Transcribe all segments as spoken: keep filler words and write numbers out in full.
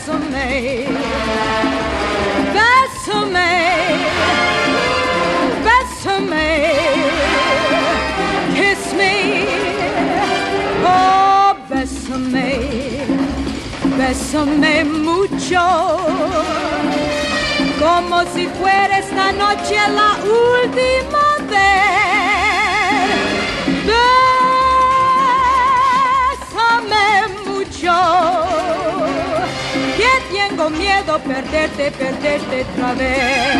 bésame, bésame, bésame, kiss me, oh, bésame, bésame mucho, como si fuera esta noche la última vez. Bésame mucho, que tengo miedo perderte, perderte otra vez.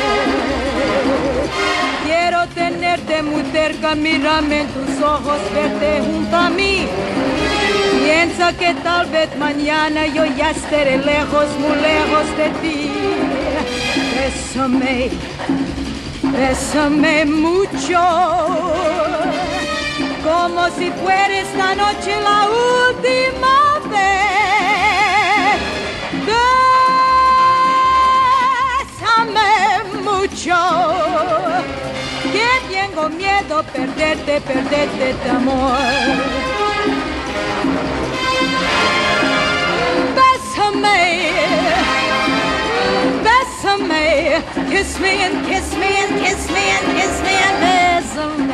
Quiero tenerte muy cerca, mírame en tus ojos, verte junto a mí. Piensa que tal vez mañana yo ya estaré lejos, muy lejos de ti. Bésame, bésame mucho, como si fuera esta noche la última vez. Bésame mucho, que tengo miedo perderte, perderte de amor. Bésame, bésame, kiss me and kiss me and kiss me and kiss me and bésame.